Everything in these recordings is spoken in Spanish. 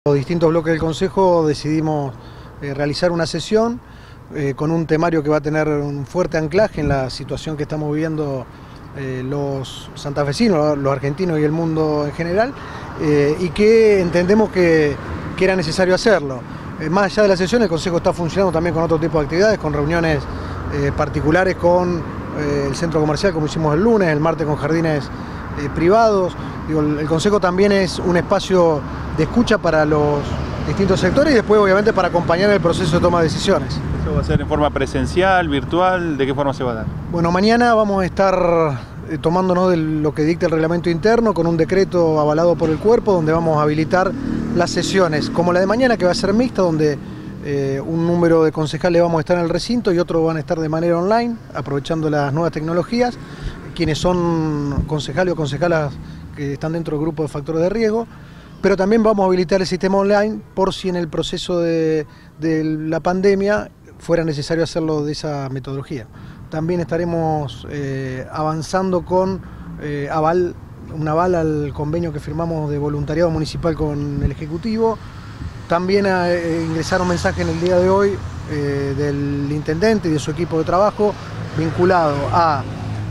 Los distintos bloques del Consejo decidimos realizar una sesión con un temario que va a tener un fuerte anclaje en la situación que estamos viviendo los santafesinos, los argentinos y el mundo en general, y que entendemos que era necesario hacerlo. Más allá de la sesión, el Consejo está funcionando también con otro tipo de actividades, con reuniones particulares con el centro comercial, como hicimos el lunes, el martes con jardines privados. El Consejo también es un espacio de escucha para los distintos sectores y después obviamente para acompañar el proceso de toma de decisiones. ¿Eso va a ser en forma presencial, virtual? ¿De qué forma se va a dar? Bueno, mañana vamos a estar tomándonos de lo que dicta el reglamento interno con un decreto avalado por el cuerpo, donde vamos a habilitar las sesiones, como la de mañana, que va a ser mixta, donde un número de concejales vamos a estar en el recinto y otros van a estar de manera online, aprovechando las nuevas tecnologías, quienes son concejales o concejalas que están dentro del grupo de factores de riesgo, pero también vamos a habilitar el sistema online por si en el proceso de la pandemia fuera necesario hacerlo de esa metodología. También estaremos avanzando con un aval al convenio que firmamos de voluntariado municipal con el Ejecutivo. También ingresaron mensajes en el día de hoy del intendente y de su equipo de trabajo vinculado a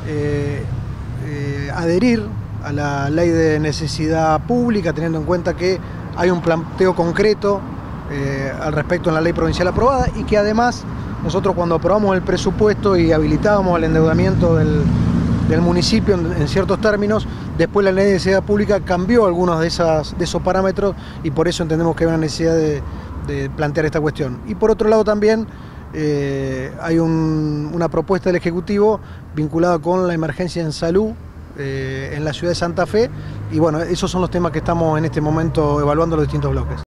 adherir a la ley de necesidad pública, teniendo en cuenta que hay un planteo concreto al respecto en la ley provincial aprobada, y que además nosotros, cuando aprobamos el presupuesto y habilitábamos el endeudamiento del municipio en ciertos términos, después la ley de necesidad pública cambió algunos de esos parámetros, y por eso entendemos que hay una necesidad de plantear esta cuestión. Y por otro lado también hay una propuesta del Ejecutivo vinculada con la emergencia en salud en la ciudad de Santa Fe, y bueno, esos son los temas que estamos en este momento evaluando los distintos bloques.